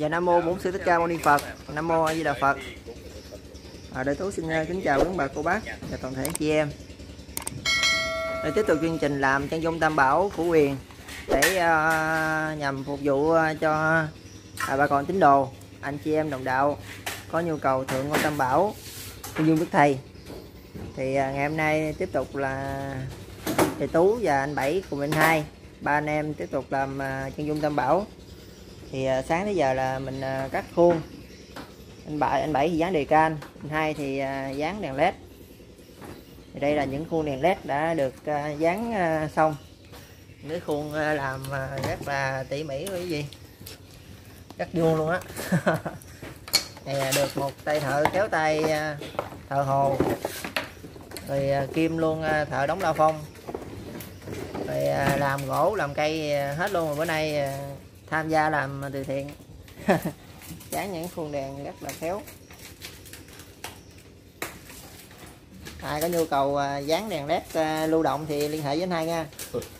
Dạ Nam mô Bổn Sư Thích Ca Mâu Ni Phật. Nam mô A Di Đà Phật. Đại Tú xin kính chào quý bà cô bác và toàn thể chị em. Để tiếp tục chương trình làm chân dung tam bảo của Quyền để nhằm phục vụ cho bà con tín đồ, anh chị em đồng đạo có nhu cầu thượng ngôi tam bảo chân dung đức thầy. Thì ngày hôm nay tiếp tục là thầy Tú và anh Bảy cùng anh Hai, ba anh em tiếp tục làm chân dung tam bảo. Thì sáng tới giờ là mình cắt khuôn. Anh Bảy thì dán đề can, anh Hai thì dán đèn led. Thì đây là những khuôn đèn led đã được dán xong. Cái khuôn làm rất là tỉ mỉ cái gì, rất vuông luôn á. Này được một tay thợ kéo tay thợ hồ, rồi kim luôn thợ đóng la phong, rồi làm gỗ làm cây hết luôn. Rồi bữa nay tham gia làm từ thiện. Dán những khuôn đèn rất là khéo. Ai có nhu cầu dán đèn led lưu động thì liên hệ với anh Hai nha.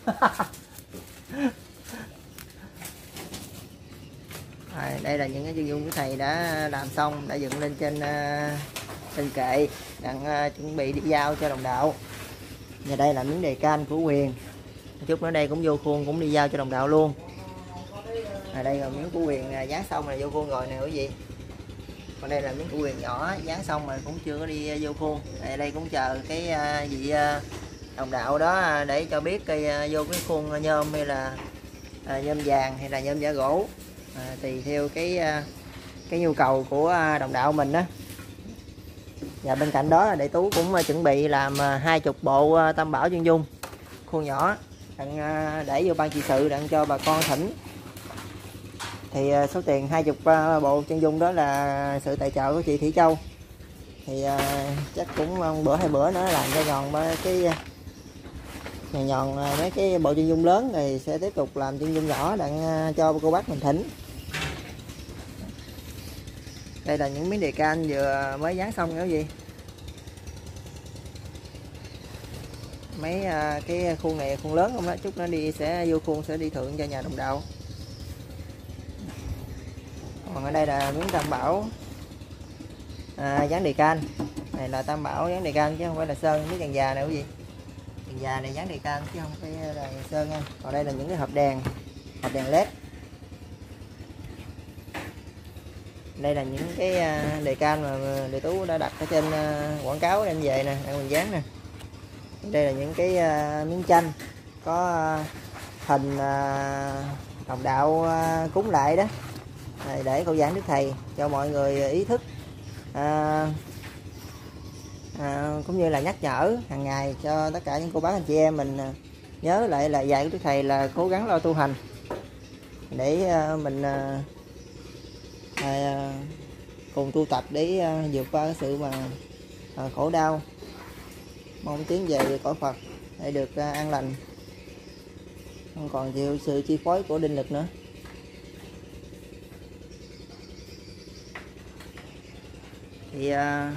Đây là những cái chân dung của thầy đã làm xong, đã dựng lên trên kệ, đang chuẩn bị đi giao cho đồng đạo. Và đây là miếng đề can của Quyền, chút nữa đây cũng vô khuôn, cũng đi giao cho đồng đạo luôn. Đây là miếng của Quyền dán xong rồi vô khuôn rồi nè quý vị. Còn đây là miếng của Quyền nhỏ dán xong rồi cũng chưa có đi vô khuôn. Đây cũng chờ cái vị đồng đạo đó để cho biết vô cái khuôn nhôm hay là nhôm vàng hay là nhôm giả gỗ, tùy theo cái nhu cầu của đồng đạo mình đó. Và bên cạnh đó Đại Tú cũng chuẩn bị làm 20 bộ tam bảo chân dung khuôn nhỏ, để vô ban trị sự để cho bà con thỉnh. Thì số tiền 20 bộ chân dung đó là sự tài trợ của chị Thị Châu. Thì chắc cũng bữa hai bữa nữa làm cho nhòn cái nhòn mấy cái bộ chân dung lớn, thì sẽ tiếp tục làm chân dung nhỏ để cho cô bác mình thỉnh. Đây là những miếng đề can vừa mới dán xong cái gì. Mấy cái khuôn này khuôn lớn không đó, chút nó đi sẽ vô khuôn sẽ đi thượng cho nhà đồng đạo. Còn ở đây là miếng tam bảo dán đề can. Này là tam bảo dán đề can chứ không phải là sơn. Miếng đèn già này quý vị, đèn già này dán đề can chứ không phải là sơn nha. Còn đây là những cái hộp đèn led. Đây là những cái đề can mà Đại Tú đã đặt ở trên quảng cáo đem về nè, đang mình dán nè. Đây là những cái miếng tranh có hình đồng đạo cúng lại đó, để câu giảng Đức Thầy cho mọi người ý thức, cũng như là nhắc nhở hàng ngày cho tất cả những cô bác anh chị em mình nhớ lại là dạy của Đức Thầy là cố gắng lo tu hành để mình cùng tu tập để vượt qua cái sự mà khổ đau, mong tiến về cõi Phật để được an lành, không còn chịu sự chi phối của đinh lực nữa. Thì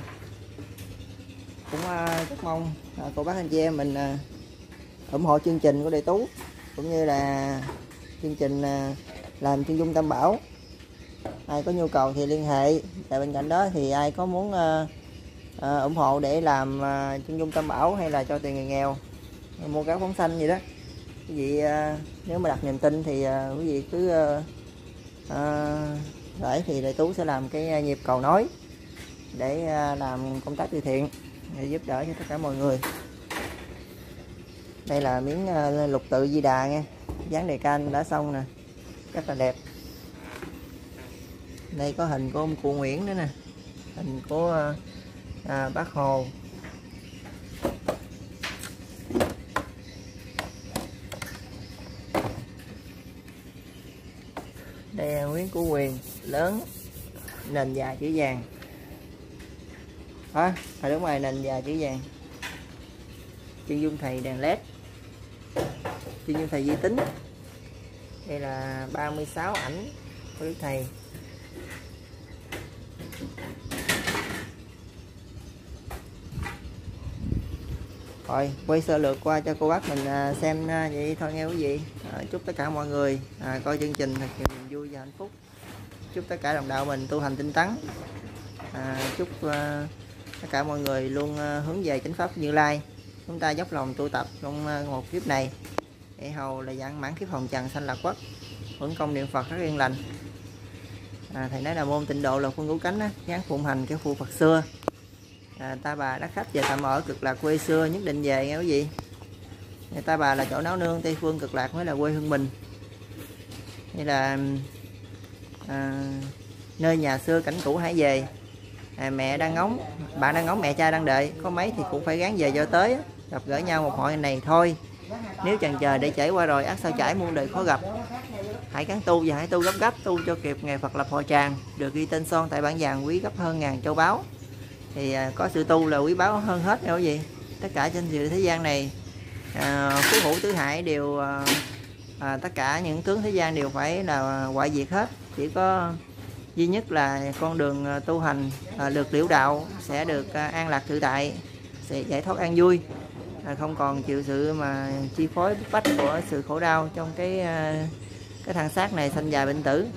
cũng rất mong cô bác anh chị em mình ủng hộ chương trình của Đại Tú, cũng như là chương trình làm chân dung tam bảo. Ai có nhu cầu thì liên hệ. Tại bên cạnh đó thì ai có muốn ủng hộ để làm chân dung tam bảo hay là cho tiền người nghèo, mua cáo phóng sanh gì đó, quý vị nếu mà đặt niềm tin thì quý vị cứ gửi, thì Đại Tú sẽ làm cái nhịp cầu nối để làm công tác từ thiện, để giúp đỡ cho tất cả mọi người. Đây là miếng lục tự Di Đà nha, dán đề can đã xong nè, rất là đẹp. Đây có hình của ông cụ Nguyễn nữa nè, hình của Bác Hồ. Đây là miếng của Quyền lớn, nền dài chữ vàng. Đúng rồi, nền dài chữ vàng. Chân dung thầy đèn led, chân dung thầy vi tính. Đây là 36 ảnh của Đức Thầy. Rồi quay sơ lược qua cho cô bác mình xem vậy thôi nghe quý vị. Chúc tất cả mọi người coi chương trình thật nhiều niềm vui và hạnh phúc. chúc tất cả đồng đạo mình tu hành tinh tấn, chúc tất cả mọi người luôn hướng về chánh pháp Như Lai. Chúng ta dốc lòng tu tập trong một kiếp này để hầu là giảng mãn kiếp hồng trần sanh lạc quốc, hưởng công niệm Phật rất yên lành. Thầy nói là môn Tịnh Độ là phương cứu cánh, gắng phụng hành cái phu Phật xưa. Ta Bà Đắc Khách về tạm ở Cực Lạc quê xưa, nhất định về nghe quý vị. Ta Bà là chỗ náo nương, Tây Phương Cực Lạc mới là quê hương mình. Đây là nơi nhà xưa cảnh cũ hãy về. Mẹ đang ngóng, bạn đang ngóng, mẹ cha đang đợi, có mấy thì cũng phải gắng về cho tới, gặp gỡ nhau một hội này thôi. Nếu chần chờ để trải qua rồi, ắt sao trải muôn đời khó gặp. Hãy gắng tu và hãy tu gấp gấp, tu cho kịp ngày Phật lập hội tràng, được ghi tên son tại bản vàng quý gấp hơn ngàn châu báu. Thì có sự tu là quý báu hơn hết nha quý vị. Tất cả trên thế gian này, phú hữu tứ hải đều, tất cả những tướng thế gian đều phải là hoại diệt hết. Chỉ có duy nhất là con đường tu hành được liễu đạo sẽ được an lạc tự tại, sẽ giải thoát an vui, không còn chịu sự mà chi phối bức bách của sự khổ đau trong cái thân xác này sanh già bệnh tử.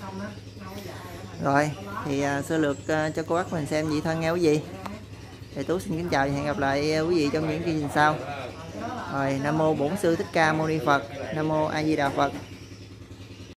Rồi thì sơ lược cho cô bác mình xem vậy thôi nghe quý vị. Thầy Tú xin kính chào và hẹn gặp lại quý vị trong những chương trình sau. Rồi, Nam mô Bổn Sư Thích Ca Mâu Ni Phật. Nam mô A Di Đà Phật.